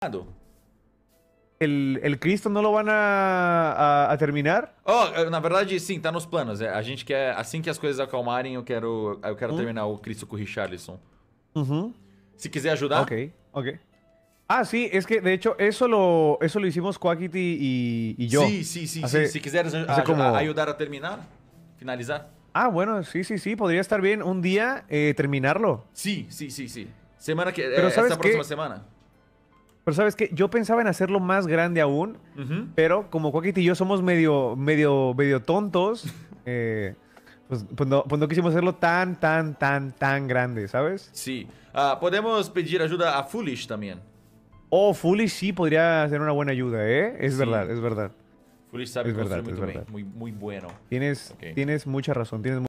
¿El Cristo no lo van a terminar? Oh, na verdade, sim, tá nos planos. A gente quer, assim que as coisas acalmarem, eu quero terminar o Cristo com o Richarlison. Ujú. Se quiser Ok, ajudar, ok. Ah, sí, es que de hecho eso lo hicimos Quackity y yo. sim, sim, sim, sim. Hace, Se quiseres hace como... ajudar a terminar, finalizar. Ah, bueno, sí, sí, sí, podría estar bien un día terminarlo. Sim, sim, sim, sim. Semana que, Pero esta ¿sabes próxima qué? semana. Pero ¿sabes qué? Yo pensaba en hacerlo más grande aún, Uhum. pero como Quackity y yo somos medio tontos, pues no quisimos hacerlo tan grande, ¿sabes? Sim. Podemos pedir ajuda a Foolish também. Oh, Fully sí podría ser una buena ayuda, ¿eh? Es verdad, Sim. es verdad, Foolish sabe es construir verdad, es muito bem. verdad. Muito, muito bueno. Tienes, Ok. tienes mucha razón, tienes